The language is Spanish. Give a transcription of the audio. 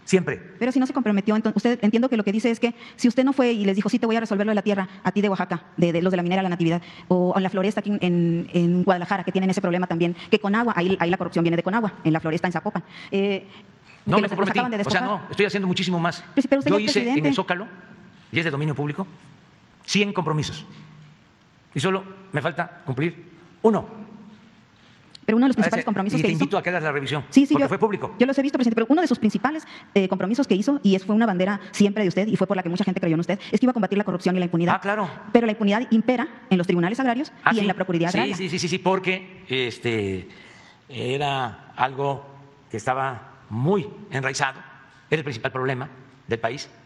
siempre. Pero si no se comprometió, entonces usted entiendo que lo que dice es que si usted no fue y les dijo, sí, te voy a resolver lo de la tierra, a ti de Oaxaca, de los de la minera La Natividad, o en la floresta aquí en Guadalajara, que tienen ese problema también, que Conagua, ahí la corrupción viene de Conagua, en la floresta en Zapopan. No me comprometí, o sea, no, estoy haciendo muchísimo más. Pero Yo hice en el Zócalo, y es de dominio público, 100 compromisos. Y solo me falta cumplir uno. Pero uno de los principales compromisos que hizo… Y te invito a que hagas la revisión, sí, porque fue público. Yo los he visto, presidente, pero uno de sus principales compromisos que hizo, y fue una bandera siempre de usted, y fue por la que mucha gente creyó en usted, es que iba a combatir la corrupción y la impunidad. Ah, claro. Pero la impunidad impera en los tribunales agrarios y en la Procuraduría Agraria. Sí, porque era algo que estaba muy enraizado, era el principal problema del país.